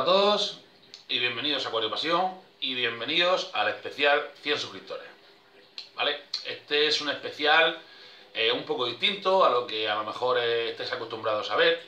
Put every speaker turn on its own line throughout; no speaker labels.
todos y bienvenidos a Acuario Pasión y bienvenidos al especial 100 suscriptores. ¿Vale? Este es un especial un poco distinto a lo que a lo mejor estáis acostumbrados a ver.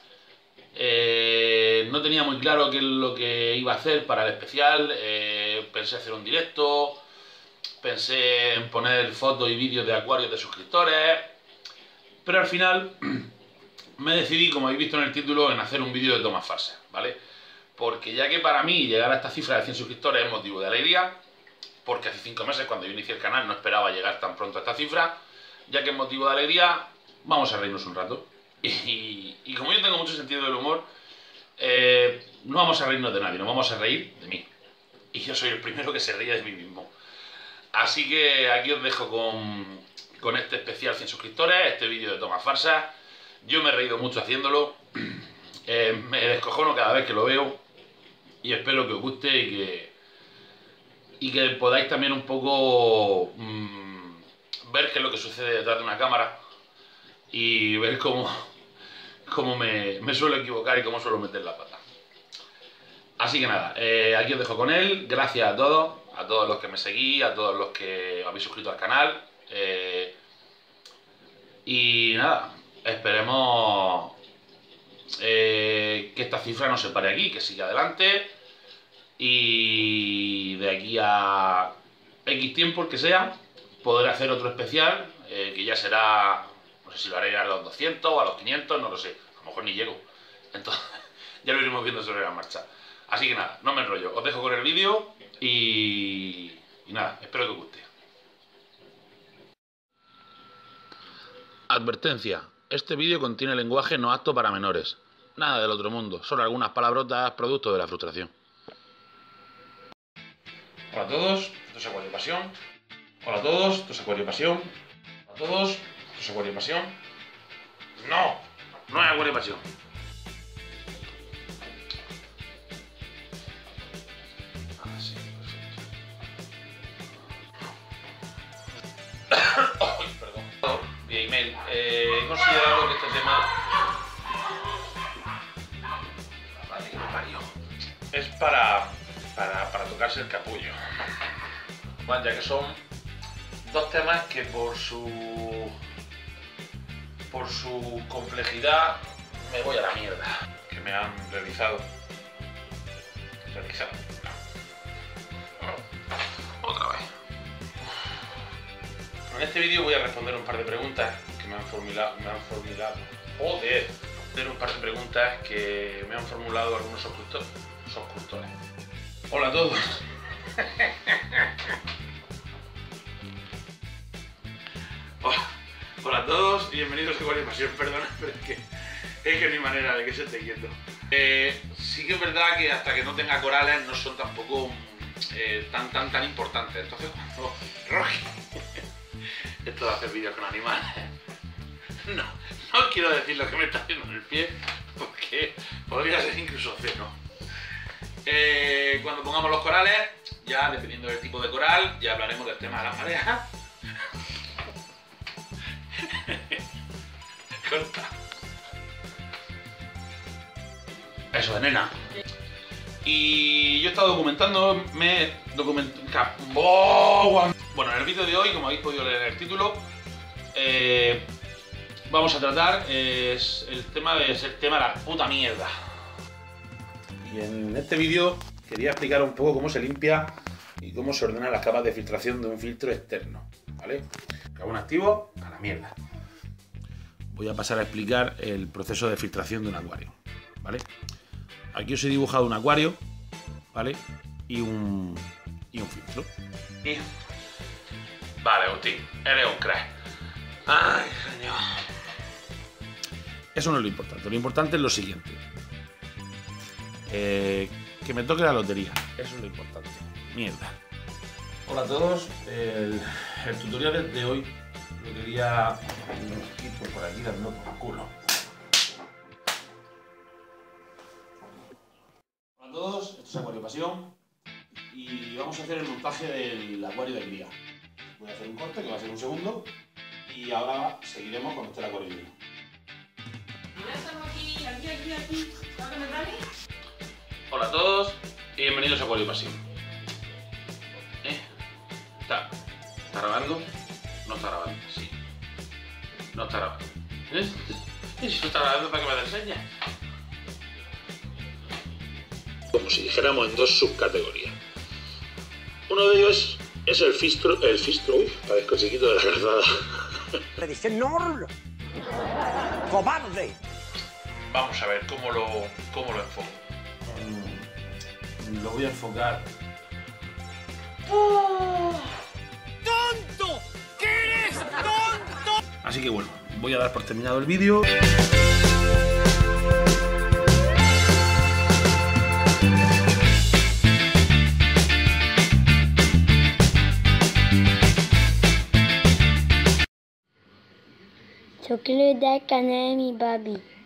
No tenía muy claro qué es lo que iba a hacer para el especial. Pensé hacer un directo, pensé en poner fotos y vídeos de acuarios de suscriptores, pero al final me decidí, como habéis visto en el título, en hacer un vídeo de tomas falsas, ¿vale? Porque ya que para mí llegar a esta cifra de 100 suscriptores es motivo de alegría, porque hace 5 meses cuando yo inicié el canal no esperaba llegar tan pronto a esta cifra, ya que es motivo de alegría, vamos a reírnos un rato. Y como yo tengo mucho sentido del humor, no vamos a reírnos de nadie, nos vamos a reír de mí. Y yo soy el primero que se ríe de mí mismo. Así que aquí os dejo con este especial 100 suscriptores, este vídeo de tomas farsas. Yo me he reído mucho haciéndolo, me descojono cada vez que lo veo y espero que os guste y que podáis también un poco ver qué es lo que sucede detrás de una cámara y ver cómo me suelo equivocar y cómo suelo meter la pata. Así que nada, aquí os dejo con él. Gracias a todos los que me seguís, a todos los que habéis suscrito al canal. Y nada, esperemos que esta cifra no se pare aquí, que siga adelante. Y de aquí a X tiempo, el que sea, podré hacer otro especial, que ya será, no sé si lo haré a los 200 o a los 500, no lo sé, a lo mejor ni llego. Entonces, ya lo iremos viendo sobre la marcha. Así que nada, no me enrollo, os dejo con el vídeo y nada, espero que os guste. Advertencia, este vídeo contiene lenguaje no apto para menores. Nada del otro mundo, solo algunas palabrotas producto de la frustración. Hola a todos, esto es Acuario Pasión. Hola a todos, esto es Acuario Pasión. Hola a todos, esto es Acuario Pasión. No, no es Acuario Pasión. Así, perfecto. Ay, perdón. Vía email. He considerado que este tema es para tocarse el capullo. Bueno, ya que son dos temas que por su complejidad me voy a la mierda. Que me han realizado. Otra vez. En este vídeo voy a responder un par de preguntas que me han formulado. Joder. Un par de preguntas que me han formulado algunos suscriptores. Hola a todos. Hola a todos y bienvenidos a Acuario Pasión. Perdona, pero es que no hay manera de que se esté quieto. Sí que es verdad que hasta que no tenga corales no son tampoco tan importantes. Entonces cuando Rocky esto de hacer vídeos con animales, no quiero decir lo que me está haciendo en el pie porque podría ser incluso obsceno. Cuando pongamos los corales, ya dependiendo del tipo de coral, ya hablaremos del tema de las mareas. Corta. Eso de nena. Y yo he estado documentándome. Bueno, en el vídeo de hoy, como habéis podido leer en el título, vamos a tratar el tema de la puta mierda. Y en este vídeo quería explicar un poco cómo se limpia y cómo se ordenan las capas de filtración de un filtro externo, ¿vale? Carbón activo a la mierda. Voy a pasar a explicar el proceso de filtración de un acuario, ¿vale? Aquí os he dibujado un acuario, ¿vale? Y un filtro. Vale, Agustín, eres un crack. Ay, señor. Eso no es lo importante. Lo importante es lo siguiente. Que me toque la lotería. Eso es lo importante. Mierda. Hola a todos. El tutorial de hoy lo quería ir por aquí dando por el culo. Hola a todos. Esto es Acuario Pasión. Y vamos a hacer el montaje del acuario de cría. Voy a hacer un corte que va a ser un segundo. Y ahora seguiremos con este acuario de cría.
Ya estamos aquí. ¿Ahora que me vale?
Hola a todos y bienvenidos a Acuario Pasión. ¿Está grabando? No está grabando, sí. No está grabando. Si no está grabando, ¿para qué me da enseña? Como si dijéramos en dos subcategorías. Uno de ellos es el fistro, uy, parezco chiquito de la calzada.
Le dije, no, cobarde.
Vamos a ver cómo lo enfoco. Lo voy a enfocar.
¡Tonto! ¿Qué eres tonto?
Así que bueno, voy a dar por terminado el vídeo.
Yo quiero dar canal a mi papi.